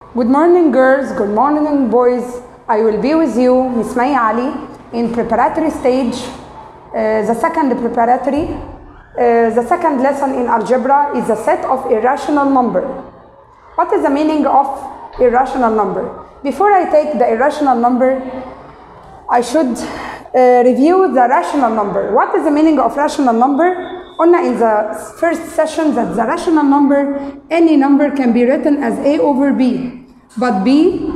Good morning girls, good morning boys. I will be with you, Miss May Ali, in preparatory stage, the second preparatory. The second lesson in algebra is a set of irrational number. What is the meaning of irrational number? Before I take the irrational number, I should review the rational number. What is the meaning of rational number? قلنا in the first session that the rational number, any number can be written as A over B, but B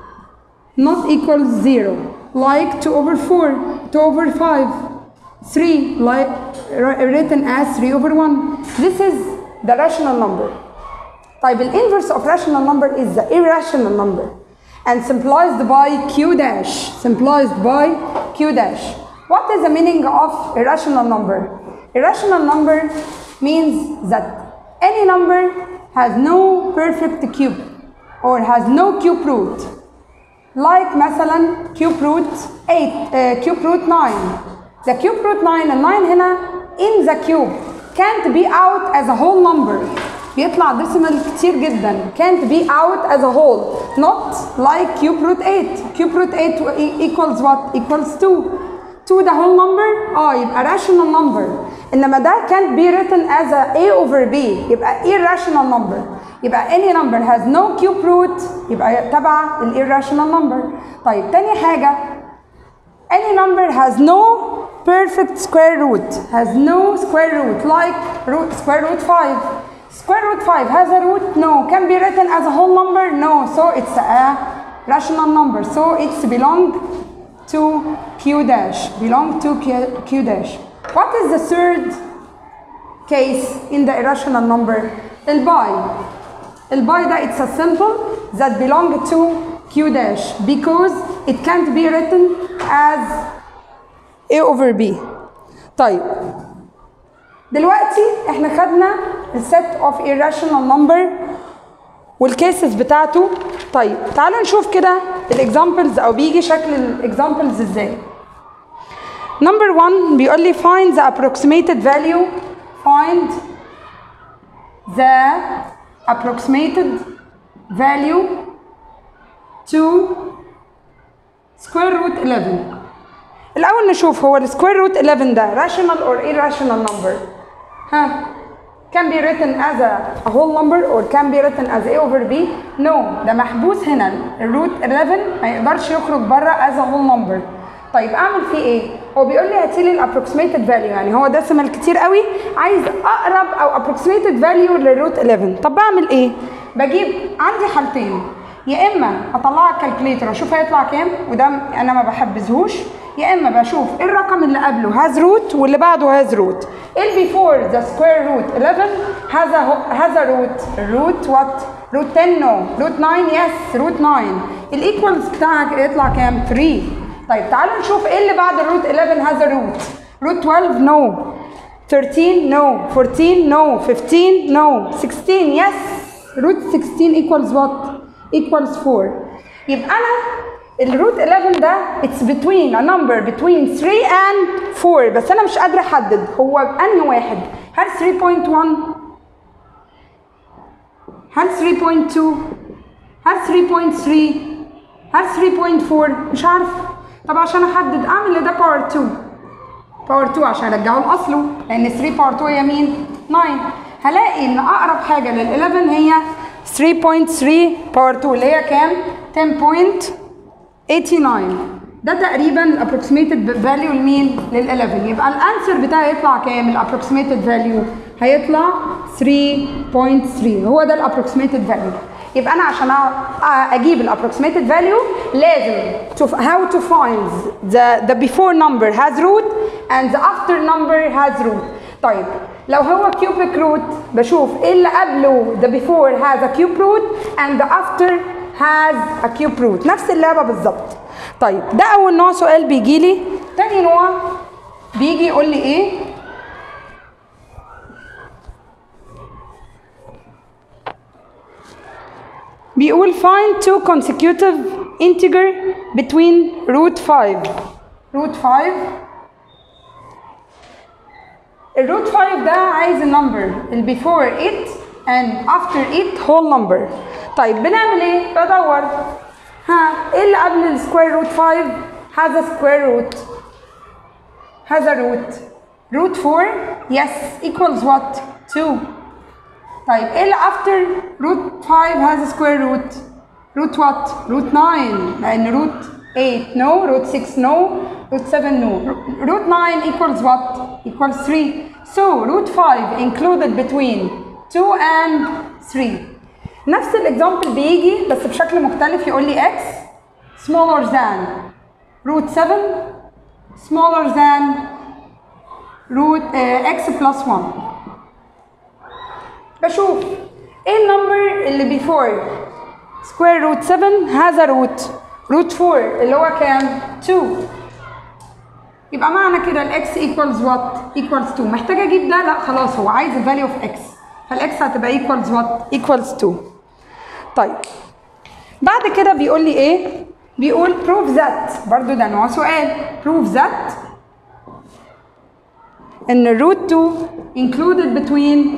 not equals 0, like 2 over 4, 2 over 5, 3, like written as 3 over 1. This is the rational number. طيب the inverse of rational number is the irrational number and symbolized by Q dash. Symbolized by Q dash. What is the meaning of irrational number? Irrational number means that any number has no perfect cube or has no cube root. Like مثلا cube root 8, cube root 9. The cube root 9 and 9 هنا in the cube can't be out as a whole number. بيطلع decimal كتير جدا. Can't be out as a whole. Not like cube root 8. Cube root 8 equals what? Equals 2. 2 the whole number? يبقى rational number. إنما ده can't be written as a over B. يبقى irrational number. يبقى any number has no cube root يبقى تبع ال irrational number. طيب تاني حاجة any number has no perfect square root. Has no square root like square root 5. Square root 5 has a root? No. Can be written as a whole number? No. So it's a rational number. So it's belong to Q dash. Belong to Q dash. What is the third case in the irrational number? الباي. الباي ده it's a symbol that belong to Q dash because it can't be written as A over B. طيب دلوقتي احنا خدنا الset of irrational number والكيسز بتاعته. طيب تعالوا نشوف كده الاكزامبلز او بيجي شكل الاكزامبلز ازاي. Number 1 بيقول لي find the approximated value. Find the approximated value to square root 11. الأول نشوف هو square root 11 ده rational or irrational number. Can be written as a whole number or can be written as A over B. No, ده محبوس هنا. الروت 11 ما يقدرش يخرج بره as a whole number. طيب اعمل فيه ايه؟ هو بيقول لي هاتي لي الابروكسيميتد فاليو، يعني هو ديسيمال كتير قوي، عايز اقرب او ابروكسيميتد فاليو للروت 11. طب بعمل ايه؟ بجيب عندي حالتين، يا اما اطلع الكالكوليتر واشوف هيطلع كام وده انا ما بحبذهوش، يا اما بشوف ايه الرقم اللي قبله هاز روت واللي بعده هاز روت. البيفور ذا سكوير روت 11 هاز ا روت. الروت وات؟ روت 10 نو. روت 9 يس روت 9. الايكوالز بتاعك يطلع كام؟ 3. طيب تعالوا نشوف ايه اللي بعد الروت 11 هذا روت. روت 12 نو. 13 نو. 14 نو. 15 نو. 16 يس. روت 16 equals what؟ equals 4. يبقى انا الروت 11 ده it's between a number between 3 and 4 بس انا مش قادره احدد هو بأنهي واحد. هل 3.1؟ هل 3.2؟ هل 3.3؟ هل 3.4؟ مش عارفه. طب عشان احدد اعمل لده باور 2. باور 2 عشان ارجعه لاصله لان 3 باور 2 هي مين؟ 9. هلاقي ان اقرب حاجه لل 11 هي 3.3 باور 2 اللي هي كام؟ 10.89. ده تقريبا الابروكسيميتد فاليو لمين؟ لل 11. يبقى الانسر بتاعي يطلع كام؟ الابروكسيميتد فاليو هيطلع 3.3. هو ده الابروكسيميتد فاليو. يبقى انا عشان اجيب الابروكسيميتد فاليو لازم how to find the before number has root and the after number has root. طيب لو هو cubic root بشوف ايه اللي قبله the before has a cube root and the after has a cube root. نفس اللعبه بالظبط. طيب ده اول نوع سؤال بيجي لي. تاني نوع بيجي يقول لي ايه؟ بيقول find two consecutive integer between root 5. root 5 الروت 5 ده عايز النمبر اللي before it and after it whole number. طيب بنعمل ايه؟ بدور ايه اللي قبل السكوير روت 5 has a square root has a root 4 yes equals what 2. طيب ايه اللي after root 5 has a square root root what root 9 لان root 8 no root 6 no root 7 no root 9 equals what equals 3 so root 5 included between 2 and 3. نفس الاكزامبل بيجي بس بشكل مختلف يقول لي x smaller than root 7 smaller than root x plus 1. بشوف ايه النمبر اللي before square root 7 has a root 4 اللي هو كام 2. يبقى معنى كده الاكس equals what equals 2. محتاجه اجيب ده؟ لا خلاص هو عايز ال value of x فالاكس هتبقى equals what equals 2. طيب بعد كده بيقول لي ايه؟ بيقول prove that برضو ده نوع سؤال prove that ان root 2 included between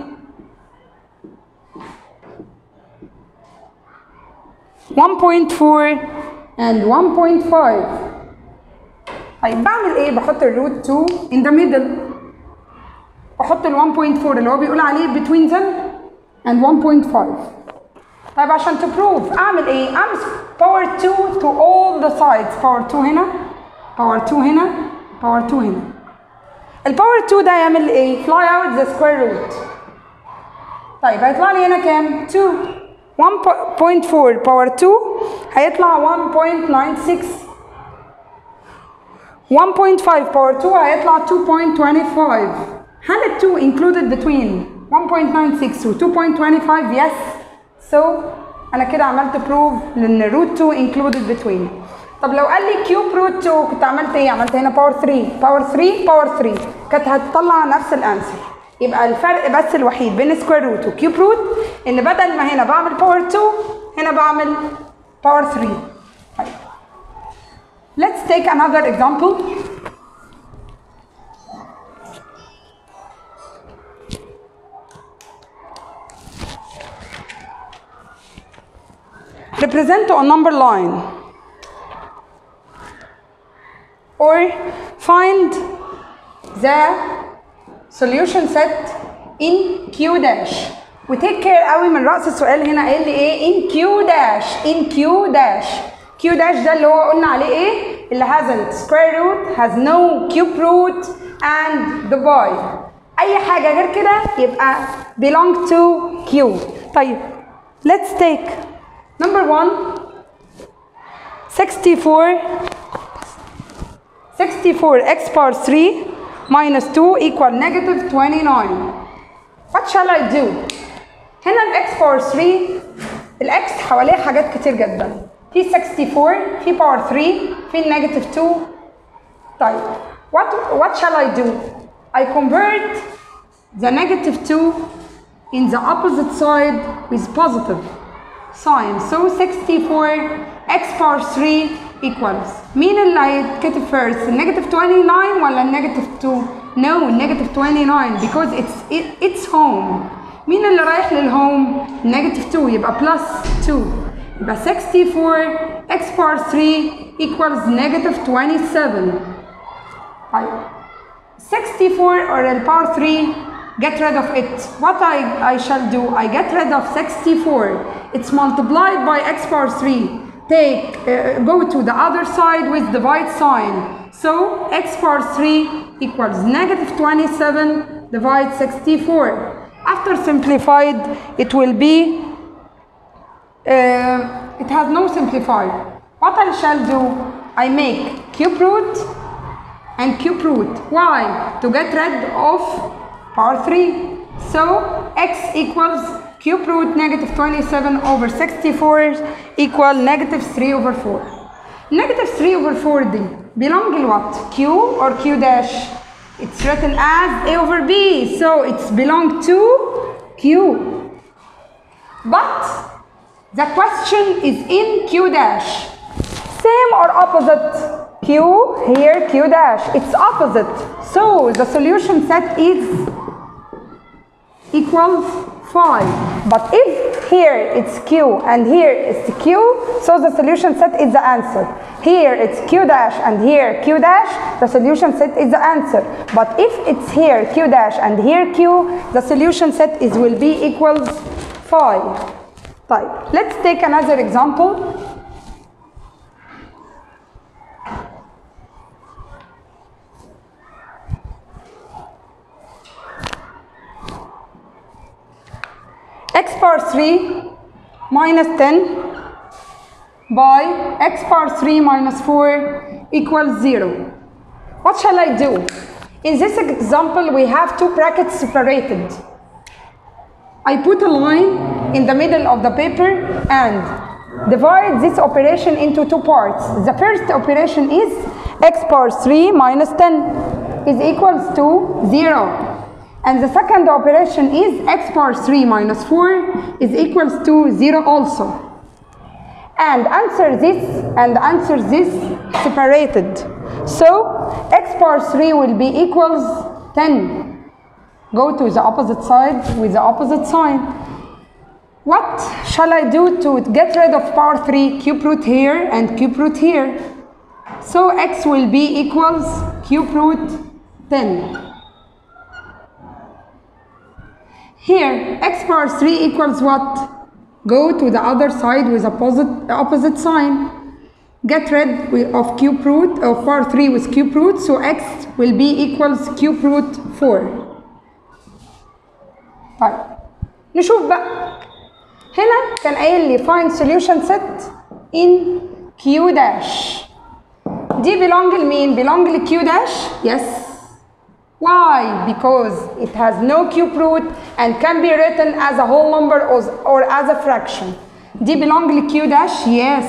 1.4 and 1.5. طيب بعمل ايه؟ بحط الروت 2 in the middle بحط ال 1.4 اللي هو بيقول عليه between them and 1.5. طيب عشان تبروف اعمل ايه؟ اعمل power 2 to all the sides power 2 هنا power 2 هنا power 2 هنا. الباور 2 ده يعمل ايه؟ fly out the square root. طيب هيطلع لي هنا كام؟ 2 1.4 باور 2 هيطلع 1.96 1.5 باور 2 هيطلع 2.25. هل ال 2 included between 1.96 و 2.25 yes so انا كده عملت proof لان root 2 included between. طب لو قال لي كيوب روت 2 كنت عملت ايه؟ عملت هنا باور 3 باور 3 باور 3 كانت هتطلع نفس الانسر. يبقى الفرق بس الوحيد بين سكوير روت وكيوب روت ان بدل ما هنا بعمل باور 2 هنا بعمل باور 3. طيب let's take another example. Represent on number line or find the solution set in Q dash. وتيك كير قوي من رأس السؤال هنا قال لي ايه؟ in Q dash in Q dash. Q dash ده اللي هو قلنا عليه ايه؟ اللي hasn't square root has no cube root and divide. أي حاجة غير كده يبقى belong to Q. طيب let's take number 1 64 x power 3 minus 2 equal negative 29. What shall I do? هنا ال x power 3 ال x حواليه حاجات كتير جدا. في 64 في باور 3 في negative 2. طيب what shall I do? I convert the negative 2 in the opposite side with positive sign. So 64 x power 3 equals مين اللي هيتكتب first؟ negative 29 ولا negative 2؟ No, negative 29 because it's home. مين اللي رايح للهوم؟ negative 2 يبقى plus 2 يبقى 64 x power 3 equals negative 27. طيب 64 or the power 3 get rid of it. What I shall do? I get rid of 64. It's multiplied by x power 3. Go to the other side with divide sign. So x power 3 equals negative 27 divide 64. After simplified, it will be, it has no simplified. What I shall do? I make cube root and cube root. Why? To get rid of power 3. So x equals cube root negative 27 over 64 equal negative 3 over 4. Negative 3 over 4 دي belong to what? Q or Q dash? It's written as A over B, so it's belong to Q. But the question is in Q dash. Same or opposite? Q here, Q dash. It's opposite. So the solution set is equals 5. But if here it's Q and here it's Q, so the solution set is the answer. Here it's Q dash and here Q dash, the solution set is the answer. But if it's here Q dash and here Q, the solution set will be equals 5. طيب, let's take another example. X power 3 minus 10 by x power 3 minus 4 equals 0. What shall I do? In this example, we have two brackets separated. I put a line in the middle of the paper and divide this operation into two parts. The first operation is x power 3 minus 10 is equals to 0. And the second operation is x power 3 minus 4 is equals to 0 also. And answer this separated. So x power 3 will be equals 10. Go to the opposite side with the opposite sign. What shall I do to get rid of power 3? Cube root here and cube root here. So x will be equals cube root 10. Here, x power 3 equals what? Go to the other side with opposite sign. Get rid of cube root of power 3 with cube root, so x will be equals cube root 4. طيب نشوف بقى. هنا كان قايل لي find solution set in q dash. دي belong لمين؟ belong ل q dash? Yes. Why? Because it has no cube root and can be written as a whole number or as a fraction. دي belong ل q dash? Yes.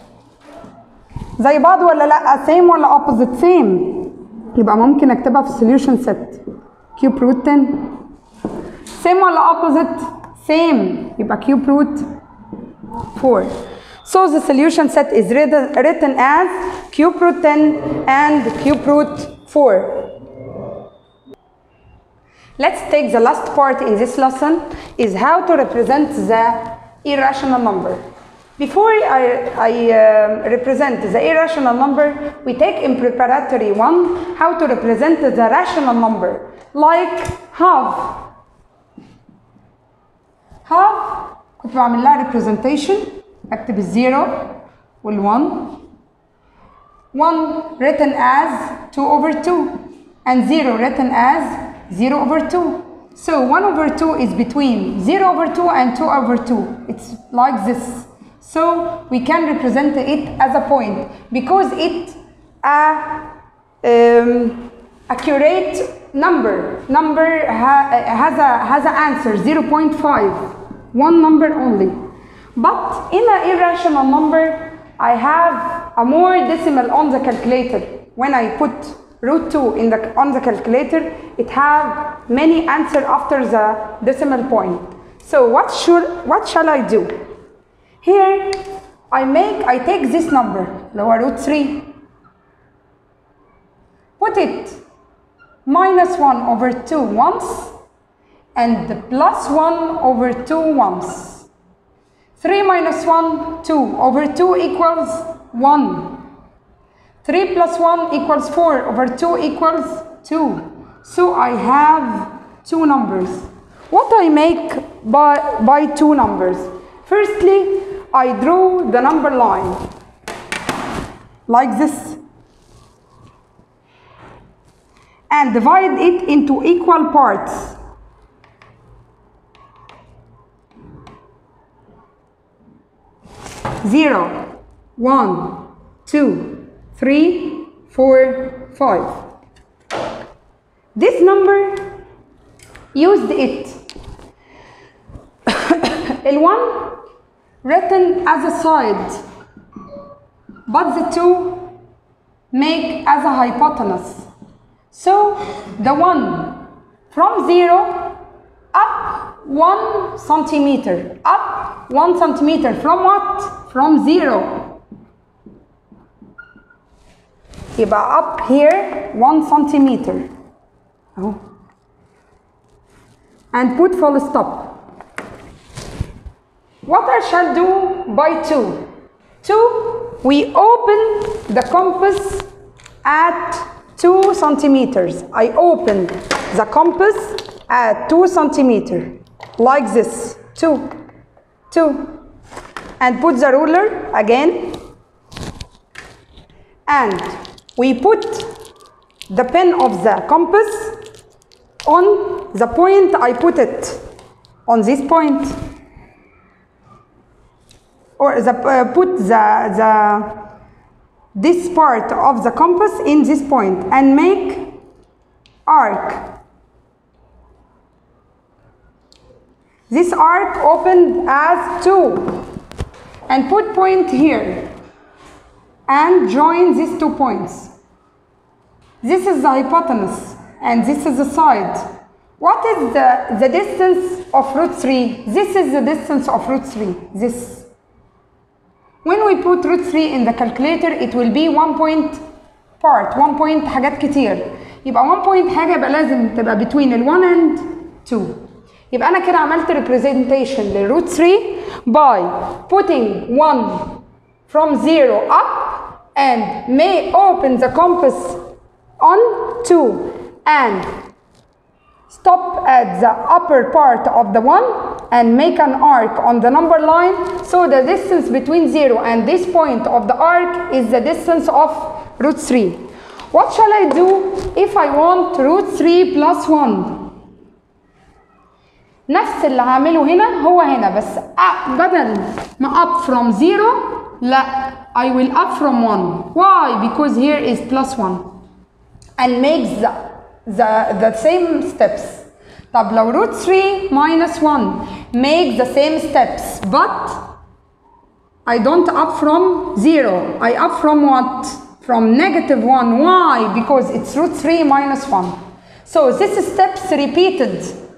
زي بعض ولا لا؟ same ولا opposite؟ same. يبقى ممكن اكتبها في solution set. cube root 10. same ولا opposite؟ same. يبقى cube root 4. So the solution set is written as cube root 10 and cube root 4. Let's take the last part in this lesson is how to represent the irrational number. Before I represent the irrational number, we take in preparatory 1 how to represent the rational number, like half. Half كنت بعمل لها representation اكتب الزيرو وال1. 1 written as 2 over 2 and 0 written as 0 over 2. So 1 over 2 is between 0 over 2 and 2 over 2. It's like this. So we can represent it as a point because it's accurate number. Number has an answer 0.5. One number only. But in an irrational number, I have a more decimal on the calculator. When I put root 2 on the calculator, it have many answers after the decimal point. So what shall I do? Here I take this number, lower root 3, put it minus 1 over 2 once and plus 1 over 2 once. 3 minus 1, 2 over 2 equals 1. 3 plus 1 equals 4 over 2 equals 2. So I have two numbers. What I make by two numbers? Firstly, I draw the number line like this and divide it into equal parts. Zero, 1, 2, 3, 4, 5. This number used it. L1 written as a side, but the two make as a hypotenuse. So the one from 0 up 1 centimeter, up 1 centimeter from what? From 0. يبقى up here 1 centimeter. Oh. And put full stop. What I shall do by 2? 2, we open the compass at 2 centimeters. I open the compass at 2 centimeters, like this, 2, and put the ruler again, and we put the pen of the compass on the point. I put it on this point, or put this part of the compass in this point and make arc. This arc opened as 2, and put point here and join these 2 points. This is the hypotenuse and this is the side. What is the distance of root 3? This is the distance of root 3. This. When we put root 3 in the calculator, it will be 1 point part, 1 point حاجات كتير. يبقى 1 point حاجة يبقى لازم تبقى between ال 1 and 2. يبقى أنا كده عملت representation للروت 3 by putting 1 from 0 up and may open the compass on 2 and stop at the upper part of the 1 and make an arc on the number line. So the distance between 0 and this point of the arc is the distance of root 3. What shall I do if I want root 3 plus 1? نفس اللي هعمله هنا هو هنا، بس بدل ما up from 0 لا I will up from 1. Why? Because here is plus 1 and makes the same steps. طب لو root 3 minus 1 make the same steps, but I don't up from 0. I up from what? From negative 1. Why? Because it's root 3 minus 1. So this steps repeated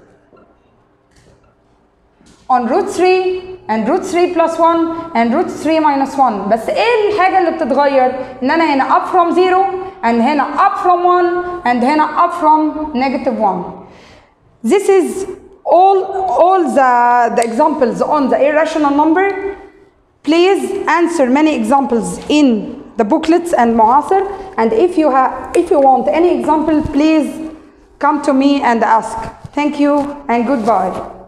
on root 3 and root 3 plus 1 and root 3 minus 1. بس ايه الحاجة اللي بتتغير؟ ان انا هنا up from 0 and هنا up from 1 and هنا up from negative 1. This is all the examples on the irrational number. Please answer many examples in the booklets and معاصر, and if you want any example, please come to me and ask. Thank you and goodbye.